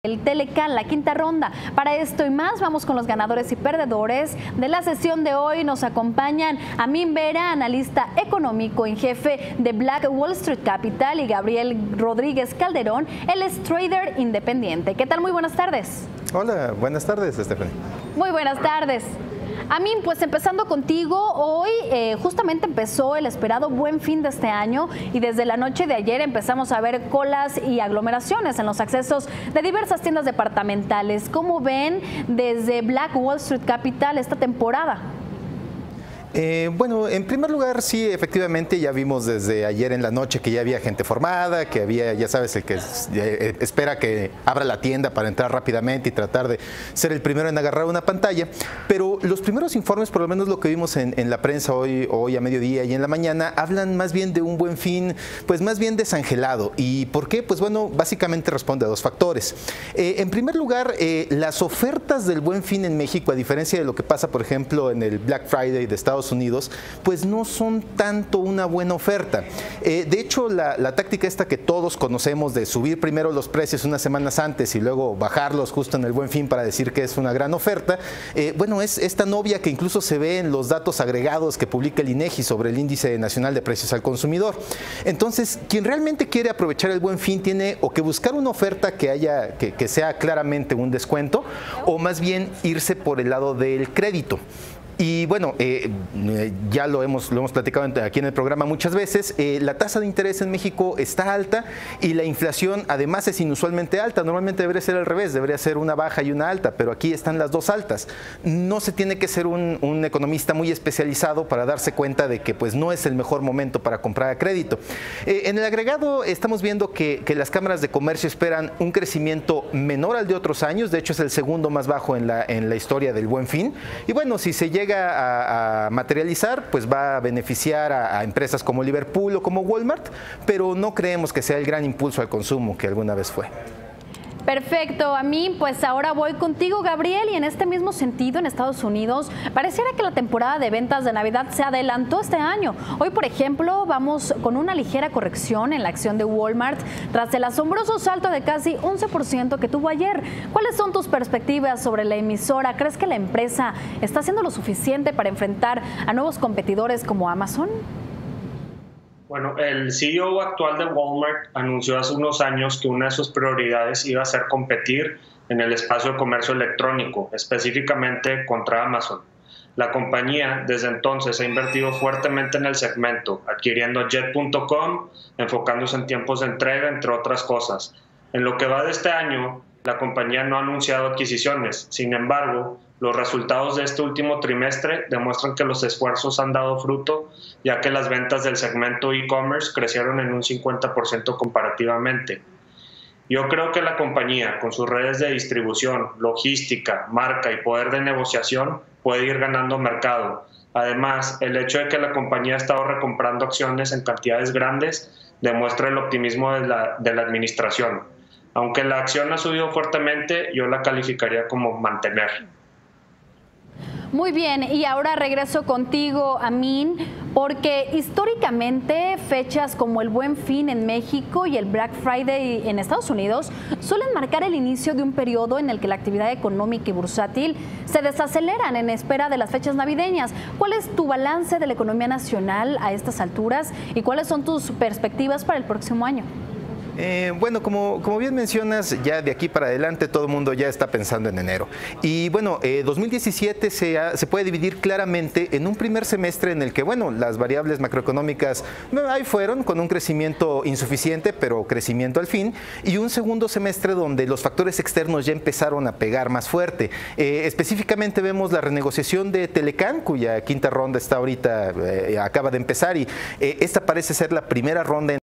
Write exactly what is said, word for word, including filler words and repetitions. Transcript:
el Telecán, la quinta ronda. Para esto y más, vamos con los ganadores y perdedores de la sesión de hoy. Nos acompañan Amin Vera, analista económico en jefe de Black Wall Street Capital, y Gabriel Rodríguez Calderón, él es trader independiente. ¿Qué tal? Muy buenas tardes. Hola, buenas tardes, Stephanie. Muy buenas tardes. Amin, pues empezando contigo, hoy eh, justamente empezó el esperado Buen Fin de este año y desde la noche de ayer empezamos a ver colas y aglomeraciones en los accesos de diversas tiendas departamentales. ¿Cómo ven desde Black Wall Street Capital esta temporada? Eh, bueno, en primer lugar, sí, efectivamente, ya vimos desde ayer en la noche que ya había gente formada, que había, ya sabes, el que eh, espera que abra la tienda para entrar rápidamente y tratar de ser el primero en agarrar una pantalla. Pero los primeros informes, por lo menos lo que vimos en, en la prensa hoy, hoy a mediodía y en la mañana, hablan más bien de un Buen Fin, pues más bien desangelado. ¿Y por qué? Pues bueno, básicamente responde a dos factores. Eh, en primer lugar, eh, las ofertas del Buen Fin en México, a diferencia de lo que pasa, por ejemplo, en el Black Friday de Estados Unidos, pues no son tanto una buena oferta. Eh, de hecho, la, la táctica esta que todos conocemos de subir primero los precios unas semanas antes y luego bajarlos justo en el Buen Fin para decir que es una gran oferta, eh, bueno, es esta novia que incluso se ve en los datos agregados que publica el INEGI sobre el Índice Nacional de Precios al Consumidor. Entonces, quien realmente quiere aprovechar el Buen Fin tiene o que buscar una oferta que haya, que, que sea claramente un descuento, o más bien irse por el lado del crédito. Y bueno, eh, ya lo hemos, lo hemos platicado aquí en el programa muchas veces, eh, la tasa de interés en México está alta y la inflación además es inusualmente alta. Normalmente debería ser al revés, debería ser una baja y una alta, pero aquí están las dos altas. No se tiene que ser un, un economista muy especializado para darse cuenta de que pues no es el mejor momento para comprar a crédito. Eh, en el agregado estamos viendo que, que las cámaras de comercio esperan un crecimiento menor al de otros años, de hecho es el segundo más bajo en la, en la historia del Buen Fin. Y bueno, si se llega A, a materializar, pues va a beneficiar a, a empresas como Liverpool o como Walmart, pero no creemos que sea el gran impulso al consumo que alguna vez fue. Perfecto, a mí pues ahora voy contigo, Gabriel, y en este mismo sentido en Estados Unidos pareciera que la temporada de ventas de Navidad se adelantó este año. Hoy, por ejemplo, vamos con una ligera corrección en la acción de Walmart tras el asombroso salto de casi once por ciento que tuvo ayer. ¿Cuáles son tus perspectivas sobre la emisora? ¿Crees que la empresa está haciendo lo suficiente para enfrentar a nuevos competidores como Amazon? Bueno, el C E O actual de Walmart anunció hace unos años que una de sus prioridades iba a ser competir en el espacio de comercio electrónico, específicamente contra Amazon. La compañía desde entonces ha invertido fuertemente en el segmento, adquiriendo Jet punto com, enfocándose en tiempos de entrega, entre otras cosas. En lo que va de este año, la compañía no ha anunciado adquisiciones. Sin embargo, los resultados de este último trimestre demuestran que los esfuerzos han dado fruto, ya que las ventas del segmento e-commerce crecieron en un cincuenta por ciento comparativamente. Yo creo que la compañía, con sus redes de distribución, logística, marca y poder de negociación, puede ir ganando mercado. Además, el hecho de que la compañía ha estado recomprando acciones en cantidades grandes demuestra el optimismo de la, de la administración. Aunque la acción ha subido fuertemente, yo la calificaría como mantener. Muy bien, y ahora regreso contigo, Amin, porque históricamente fechas como el Buen Fin en México y el Black Friday en Estados Unidos suelen marcar el inicio de un periodo en el que la actividad económica y bursátil se desaceleran en espera de las fechas navideñas. ¿Cuál es tu balance de la economía nacional a estas alturas y cuáles son tus perspectivas para el próximo año? Eh, bueno, como, como bien mencionas, ya de aquí para adelante todo el mundo ya está pensando en enero. Y bueno, eh, dos mil diecisiete se, ha, se puede dividir claramente en un primer semestre en el que, bueno, las variables macroeconómicas ahí fueron con un crecimiento insuficiente, pero crecimiento al fin, y un segundo semestre donde los factores externos ya empezaron a pegar más fuerte. Eh, específicamente vemos la renegociación de Telecán, cuya quinta ronda está ahorita, eh, acaba de empezar, y eh, esta parece ser la primera ronda en